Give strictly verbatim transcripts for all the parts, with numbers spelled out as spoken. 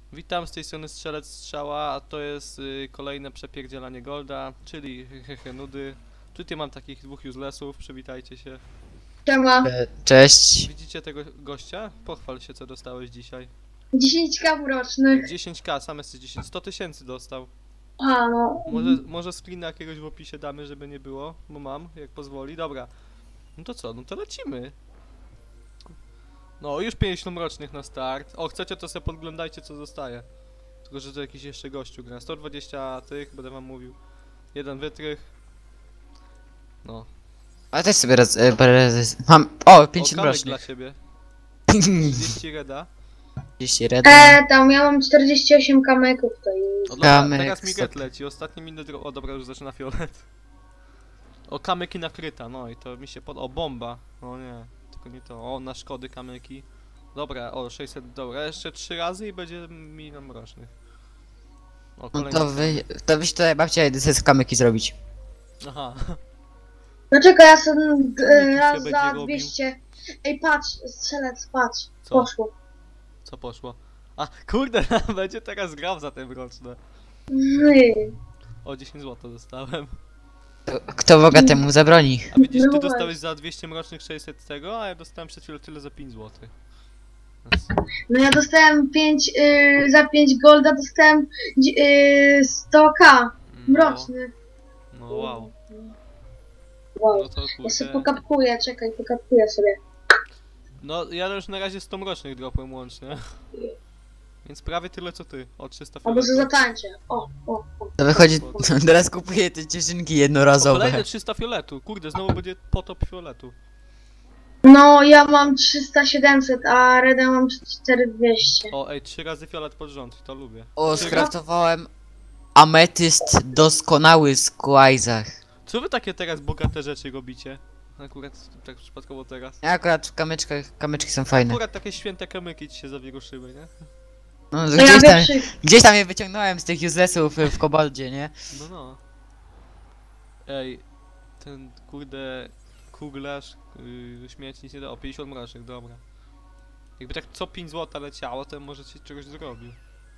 Witam, z tej strony Strzelec Strzała, a to jest y, kolejne przepierdzielanie Golda, czyli hehe nudy. Tutaj mam takich dwóch uselessów, przywitajcie się. Siema. E, Cześć. Widzicie tego gościa? Pochwal się, co dostałeś dzisiaj. dziesięć ka rocznych. dziesięć ka, sam jesteś dziesięć, sto tysięcy dostał. A no. Może, może screena jakiegoś w opisie damy, żeby nie było, bo mam, jak pozwoli. Dobra, no to co, no to lecimy. No, już pięćdziesiąt rocznych na start. O, chcecie, to sobie podglądajcie, co zostaje. Tylko, że to jakiś jeszcze gościu gra. sto dwadzieścia tych, będę wam mówił. Jeden wytrych. No. A też sobie raz, e, parę razy. Mam. O, O, pięćdziesiąt kamyk dla rocznych. ciebie. trzydzieści reda. trzydzieści reda. E, tam ja mam czterdzieści osiem kamyków to i... O, dobra, Kamek, teraz mi get sok. leci. Ostatni minut. O, dobra, już zaczyna fiolet. O, kamyki nakryta, no i to mi się pod... O, bomba. O nie, tylko nie to. O, na szkody kamyki. Dobra, o, sześćset, dobra, jeszcze trzy razy i będzie milion rocznych. O, No kolejny. to wy, to byś tutaj babcia jedzie sobie kamyki zrobić. Aha. No czekaj, ja sobie Kamyki e, raz sobie za będzie robił. dwieście... Ej, patrz, strzelec, patrz. Co? Poszło. Co poszło? A, kurde, będzie teraz grał za te mroczne. Yy. O, dziesięć złotych dostałem. To, kto Boga temu zabroni? A widzisz, ty No dostałeś za dwieście mrocznych sześćset tego, a ja dostałem przed chwilą tyle za pięć złotych. No ja dostałem pięć, y, za pięć golda dostałem y, sto ka mroczny. No, no wow. Wow. No to Ja sobie kurde. pokapkuję, czekaj, pokapkuję sobie. No, ja już na razie sto mrocznych dropłem łącznie. Więc prawie tyle co ty. O, trzysta Albo że fioletów. zatańczę. O, o, o. To wychodzi. Teraz kupuję te cieszynki O, jednorazowe. kolejne trzysta fioletu. Kurde, znowu będzie potop fioletu. No ja mam trzysta siedemset, a Reda mam cztery dwieście. O, ej, trzy razy fiolet pod rząd, to lubię. O, Trzy skraftowałem ametyst doskonały z Quaizach. Co wy takie teraz bogate rzeczy robicie? Akurat tak przypadkowo teraz. Ja akurat w kamyczkach, kamyczki są fajne. Akurat takie święte kamyki ci się zawieruszyły, nie? No, No ja gdzieś, tam, wiem, gdzieś tam je wyciągnąłem z tych uselessów w koboldzie, nie? No no. Ej, ten kurde kuglarz yy, śmieć nic nie da. O, pięćdziesiąt mrocznych, dobra. Jakby tak co pięć złotych leciało, to możecie czegoś zrobił.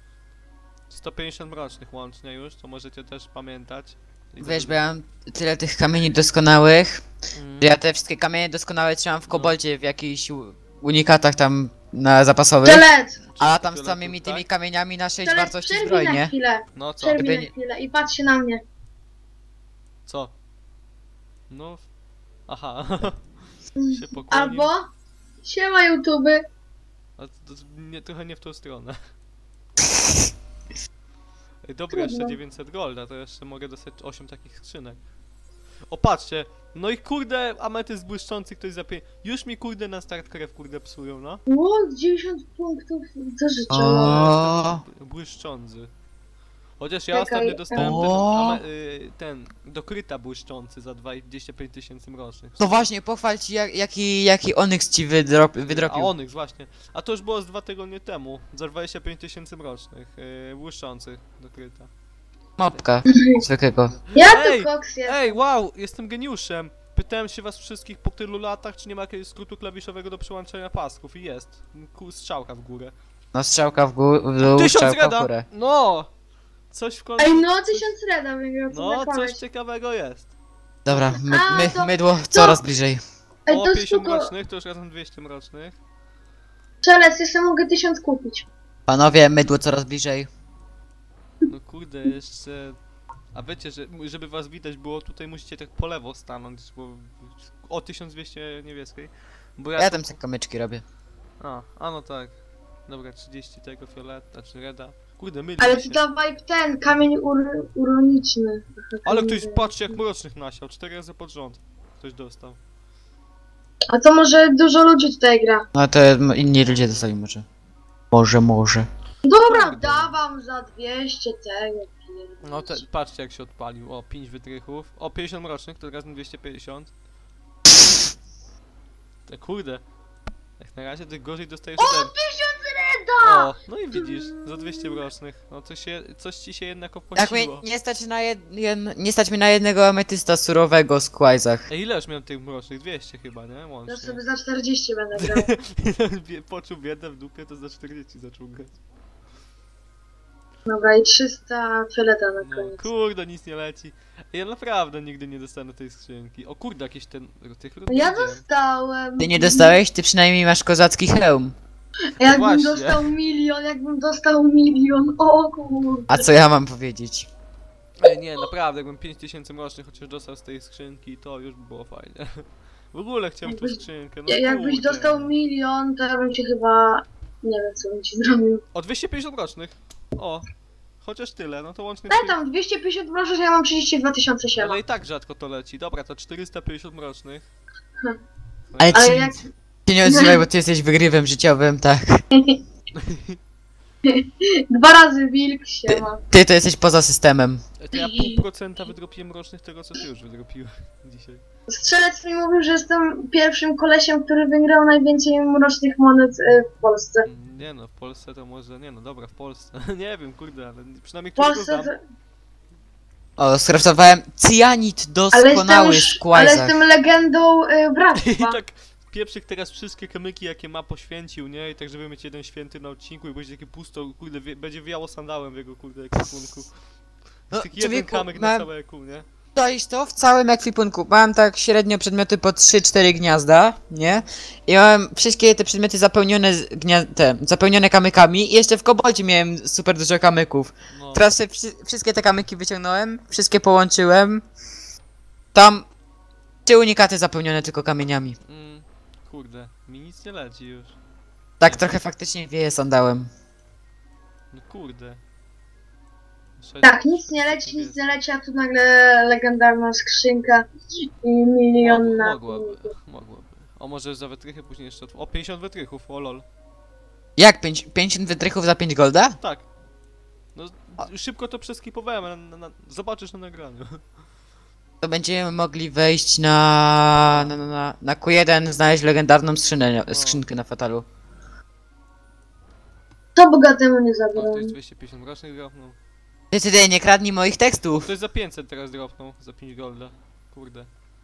sto pięćdziesiąt mrocznych łącznie już, to możecie też pamiętać. I Wiesz, to- bo ja mam tyle tych kamieni doskonałych, Mm. że ja te wszystkie kamienie doskonałe trzymam w koboldzie w jakichś u- unikatach tam na zapasowych. Strzelec! A tam z Fioletów, samymi tymi tak? kamieniami na sześć Strzelec, wartości przerwij zbroi, na nie? chwilę. No co? Przerwij Gdyby na nie- chwilę i patrz się na mnie. Co? No. Aha. się pokłonił. Albo... Siema YouTube. A to, to nie, trochę nie w tą stronę. Ej, dobra, jeszcze Trudno. dziewięćset golda, to jeszcze mogę dostać osiem takich skrzynek. O, patrzcie! No i kurde, ametyst błyszczący ktoś za pię... Już mi kurde na start krew kurde psują, no. Ło, dziewięćdziesiąt punktów do życia. O. Błyszczący. Chociaż ja Czekaj, ostatnio dostałem ten, o. ame, y, ten dokryta błyszczący za dwadzieścia pięć tysięcy mrocznych. To właśnie, pochwal ci jak, jaki, jaki Onyx ci wydrop, A wydropił. Onyx, właśnie. A to już było z dwa tygodnie temu. Za dwadzieścia pięć tysięcy mrocznych. Yy, błyszczących dokryta. Mopka zwykłego. Ja Ej, tu koks jest. Ej, wow, jestem geniuszem. Pytałem się was wszystkich po tylu latach, czy nie ma jakiegoś skrótu klawiszowego do przełączenia pasków i jest. Ku, strzałka w górę. No strzałka w, gó w dół, Tysiąc strzałka w reda! górę. No! Coś w końcu... Ej, no tysiąc reda wygrał, co No, za coś koleś. ciekawego jest. Dobra, my, A, my, to- mydło coraz bliżej. Ej, O, to pięćdziesiąt spoko. mrocznych, to już razem dwieście mrocznych. Strzelec, jeszcze mogę tysiąc kupić. Panowie, mydło coraz bliżej. No kurde, jeszcze... A wiecie, że żeby was widać było, tutaj musicie tak po lewo stanąć, bo... O, tysiąc dwieście niebieskiej. Bo ja... Ja tam sobie kamyczki robię. A, a no tak. Dobra, trzydzieści tego fioleta, znaczy reda. Kurde, myli Ale mi to się. dawaj ten kamień ur uroniczny. Ale ktoś, patrzcie jak mrocznych nasiał, cztery razy pod rząd. Ktoś dostał. A to może dużo ludzi tutaj gra. No to m- inni ludzie dostali może. Może, może. Dobra, Kurde. dawam za dwieście tego. No te, patrzcie jak się odpalił. O, pięć wytrychów. O, pięćdziesiąt mrocznych, to razem dwieście pięćdziesiąt. Te kurde. Jak na razie ty gorzej dostajesz O, ode mnie. tysiąc reda! O, no i widzisz, za dwieście mrocznych. No to się, coś ci się jednak Tak opłaciło. mnie nie stać na jed, jed, nie stać mi na jednego ametysta surowego z Quaizach. Ej, ile już miałem tych mrocznych? dwieście chyba, nie? Ja Łącznie. sobie za czterdzieści będę grał. Bie- Poczuł biedę w dupie, to za czterdzieści zaczął grać. Dobra, i trzysta fioleta na No koniec. kurde, nic nie leci. Ja naprawdę nigdy nie dostanę tej skrzynki. O kurde, jakieś ten... tych No ja widziałem. dostałem. Ty nie dostałeś? Ty przynajmniej masz kozacki hełm. Jakbym Właśnie. dostał milion, jakbym dostał milion, o kurde. A co ja mam powiedzieć? Ej, nie, naprawdę, jakbym pięć tysięcy mrocznych chociaż dostał z tej skrzynki, to już by było fajnie. W ogóle chciałem tą Jakbyś- skrzynkę, no Ja- Jakbyś kurde. dostał milion, to ja bym ci chyba... Nie wiem, co bym ci zrobił. O, dwieście pięćdziesiąt mrocznych. O, chociaż tyle, no to łącznie... Daj tam dwieście pięćdziesiąt proszę, że ja mam trzydzieści dwa tysiące siema. Ale i tak rzadko to leci. Dobra, to czterysta pięćdziesiąt mrocznych. Hm. No Ale i- Ale ci, jak... ty nie odzywaj, bo ty jesteś wygrywem życiowym, tak. Dwa razy wilk siema. Ty to jesteś poza systemem. To ja pół procenta wydropiłem mrocznych tego, co ty już wydropiłeś dzisiaj. Strzelec mi mówił, że jestem pierwszym kolesiem, który wygrał najwięcej mrocznych monet y, w Polsce. Mm, Nie no, w Polsce to może... Nie no, dobra, w Polsce. Nie wiem, kurde, ale przynajmniej W któregoś Polsce znam. O, skraftowałem cyanid Ale doskonały jestem, z już, ale Quaizach. jestem legendą y, I bractwa. tak pieprzyk teraz wszystkie kamyki, jakie ma, poświęcił, nie? I tak, żeby mieć jeden święty na odcinku i będzie takie pusto, kurde, wie, będzie wiało sandałem w jego, kurde, ekwipunku. No, Tak jeden człowieku, kamyk na mam- całe eku, nie? Czaisz to? W całym ekwipunku. Mam tak średnio przedmioty po trzy cztery gniazda, nie? I mam wszystkie te przedmioty zapełnione z gnia... te, zapełnione kamykami i jeszcze w koboldzie miałem super dużo kamyków. No. Teraz sobie wszy- wszystkie te kamyki wyciągnąłem, wszystkie połączyłem. Tam trzy unikaty zapełnione tylko kamieniami. Mm, kurde, mi nic nie leci już. Tak trochę faktycznie wieje sandałem. No kurde. Sześć- Tak, nic nie leci, nic nie leci, a tu nagle legendarna skrzynka i milion Mog- na... Mogłaby, mogłaby. O, może za wytrychy później jeszcze... otw- O, pięćdziesiąt wytrychów, o lol. Jak? pięć, pięćdziesiąt wytrychów za pięć golda? Tak. No, szybko to przeskipowałem, ale na, na, zobaczysz na nagraniu. To będziemy mogli wejść na... na, na, na, na Q jeden, znaleźć legendarną skrzynę, skrzynkę na fatalu. To bogatemu nie O, to zabrałem. jest dwieście pięćdziesiąt rocznych dropnął. Ty, ty, ty, nie kradnij moich tekstów! To jest za pięćset teraz dropnął, za pięć golda. Kurde.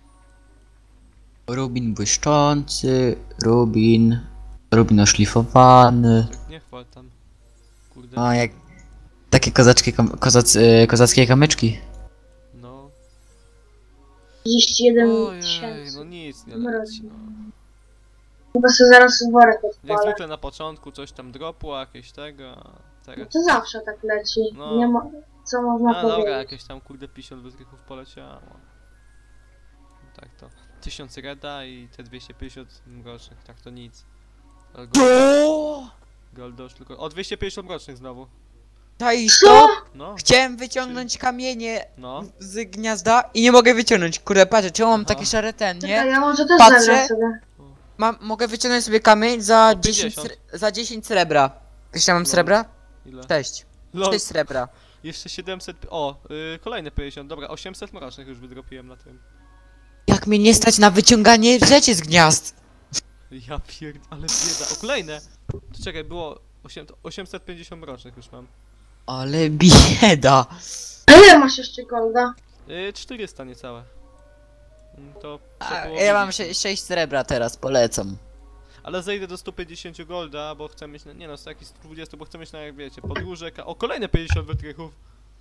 Rubin błyszczący, rubin... Rubin oszlifowany... Tak nie chwal tam. Kurde. O, jak... Takie kozaczki, kam, kozac, y, kozackie kamyczki. No. trzydzieści jeden Ojej, tysięcy. no nic nie leci, no. Chyba sobie zaraz worek Jak odpalę. zwykle na początku coś tam dropło, jakieś tego, a No teraz... to zawsze tak leci. No. Nie ma... Co można No dobra, powiedzieć. jakieś tam kurde pięćdziesiąt wytrychów poleciało. Tak to. tysiąc reda i te dwieście pięćdziesiąt mrocznych, tak to nic. Ale Gold, gold już tylko... O, dwieście pięćdziesiąt mrocznych znowu. Czaisz Co? to? No, Chciałem wyciągnąć kamienie no. z gniazda i nie mogę wyciągnąć. Kurde, patrzę, czemu mam Aha. takie szare ten, Czekaj, nie? ja może też Patrzę. zagram sobie. Mam, mogę wyciągnąć sobie kamień za O, dziesięć, pięćdziesiąt. sre- za dziesięć srebra. Wiesz, ja mam No. srebra? Ile? sześć. Lol, sześć srebra. jeszcze siedemset... O, yy, kolejne pięćdziesiąt, dobra, osiemset mrocznych już wydropiłem na tym. Jak mnie nie stać na wyciąganie rzeczy z gniazd. Ja pierd... ale bieda. O, kolejne! To czekaj, było osiem- osiemset pięćdziesiąt mrocznych już mam. Ale bieda. A ile masz jeszcze golda? Yy, czterysta niecałe. Mm, To A, przepołowiliśmy. ja mam sze- sześć srebra teraz, polecam. Ale zejdę do stu pięćdziesięciu golda, bo chcę mieć, na, nie no, z takich stu dwudziestu, bo chcę mieć na, jak wiecie, podróże, ka- o, kolejne pięćdziesiąt wytrychów.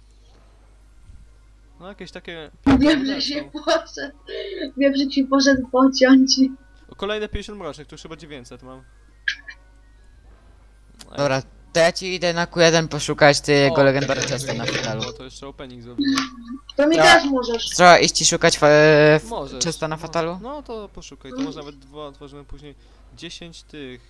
No, jakieś takie... Wiem, że się poszedł. Wiem, że ci poszedł pociąć. O, kolejne pięćdziesiąt mrocznych, to już chyba dziewięćset mam. Ej, Dobra, to ja ci idę na Q jeden poszukać tego o, legendarnego czekaj, ciasta na czekaj, fatalu. bo to jeszcze opening zrobiłem. To mi Ja- też możesz. Trzeba iść i szukać fa- f- Możesz. ciasta na no, fatalu? No to poszukaj, to może nawet dwa otworzymy później. dziesięć tych.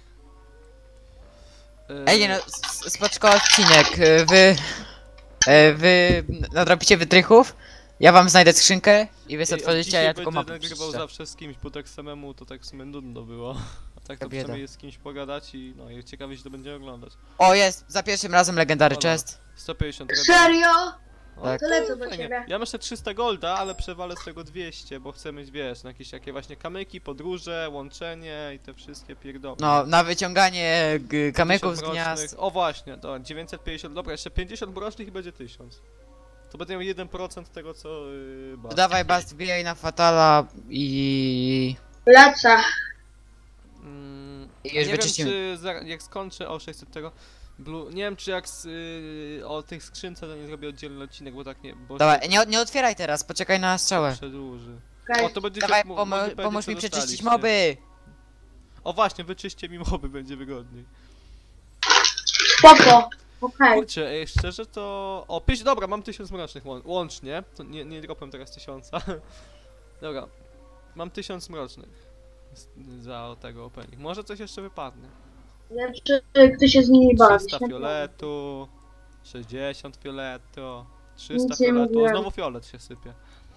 E, Ej, nie no, s- s- spoczko odcinek. y, Wy... y, Wy nadrobicie wytrychów, ja wam znajdę skrzynkę i wy ej, sobie od otworzycie, a dzisiaj ja tylko będę mapę nagrywał przeczyszczę. zawsze z kimś, bo tak samemu to tak w sumie nudno było. A tak to bieda. przynajmniej jest z kimś pogadać i no i ciekawie się to będzie oglądać. O, jest! Za pierwszym razem legendary Dobra. chest. sto pięćdziesiąt reda. Serio? O, Tak. To lecę do fajnie. ciebie. Ja mam jeszcze trzysta golda, ale przewalę z tego dwieście, bo chcę mieć, wiesz, na jakieś takie właśnie kamyki, podróże, łączenie i te wszystkie pierdoły. No, na wyciąganie g- kamyków z tysiąc gniazd. mrocznych. O właśnie, to dziewięćset pięćdziesiąt, dobra, jeszcze pięćdziesiąt mrocznych i będzie tysiąc. To będę miał jeden procent tego, co... Yy, To dawaj bast, wbijaj na fatala i... Lecę. Mm, I już nie wiem, wyczyścimy. czy za, jak skończę o sześćset tego... Blue, nie wiem czy jak z, y, o tych skrzynce to nie zrobię oddzielny odcinek, bo tak nie, bo Dawaj, nie, nie otwieraj teraz, poczekaj na się strzałę. przedłuży. Okej. O, to będzie Dawaj, mo- pomo mogę powiedzieć, pomóż co mi przeczyścić dostaliście. moby! O właśnie, wyczyście mi moby, będzie wygodniej. Spoko. Okej. Kurczę, ej, szczerze to... O, pięć, dobra, mam tysiąc mrocznych łą łącznie. To nie, nie dropłem teraz tysiąca. Dobra, mam tysiąc mrocznych z- za tego opening. Może coś jeszcze wypadnie. Nie wiem, czy ktoś się z nimi bawi. trzysta fioletu, sześćdziesiąt fioletu, trzysta Nic nie fioletu, o, mówiłem. znowu fiolet się sypie.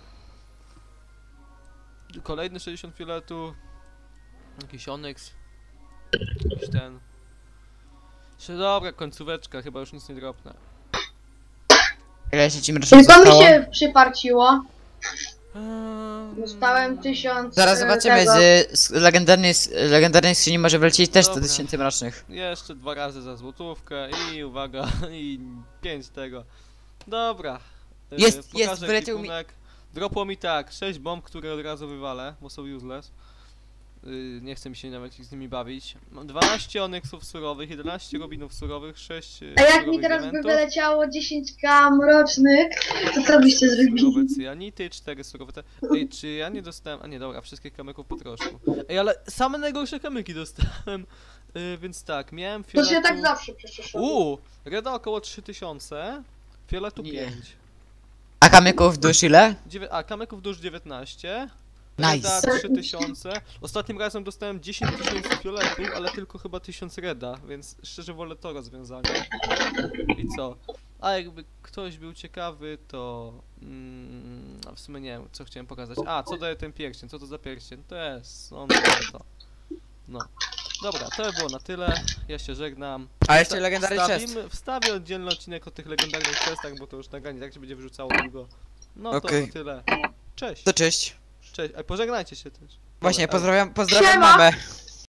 Kolejny sześćdziesiąt fioletu, jakiś onyx, jakiś ten. Jeszcze dobra, końcóweczka, chyba już nic nie dropnę. Ile się ci mrocznych Tylko mi zostało? się przyparciło. Ehm, Dostałem tysiąc. Zaraz e, zobaczymy, tego. z, z legendarnej, z legendarnej skrzyni może wlecieć też sto Dobra. tysięcy mrocznych. Jeszcze dwa razy za złotówkę i uwaga, i pięć tego. Dobra. y, Jest, jest, pokażę wyleciał mi- ekwipunek. Dropło mi tak, sześć bomb, które od razu wywalę, bo są useless. Y, nie chcę mi się nawet z nimi bawić. Mam dwanaście onyxów surowych, jedenaście rubinów surowych, sześć y, A jak mi surowych teraz by diamentów, wyleciało dziesięć ka mrocznych, to co byście surowe zrobili? cyjanity, cztery surowe te... Ej, czy ja nie dostałem... A nie, dobra, wszystkich kamyków po troszku. Ej, ale same najgorsze kamyki dostałem. Y, więc tak, miałem To fioletu... się tak zawsze przecież robi. Uuu, reda około trzy tysiące, fioletu Nie. pięć. A kamyków dusz ile? Dziewię- a, kamyków dusz dziewiętnaście. Nice. Reda trzy tysiące. Ostatnim razem dostałem dziesięć tysięcy fioletów, ale tylko chyba tysiąc reda, więc szczerze wolę to rozwiązanie. I co? A jakby ktoś był ciekawy, to... Mm, a w sumie nie wiem, co chciałem pokazać. A, co daje ten pierścień? Co to za pierścień? To jest... on to. No. Dobra, to by było na tyle. Ja się żegnam. A jeszcze Wsta- legendarny chest. wstawimy- Wstawię oddzielny odcinek o tych legendarnych questach, bo to już nagranie tak się będzie wrzucało długo. No to Okej. tyle. Cześć. To cześć. Cześć. A pożegnajcie się też. Właśnie, Dobra, pozdrawiam, pozdrawiam Siema. mamę.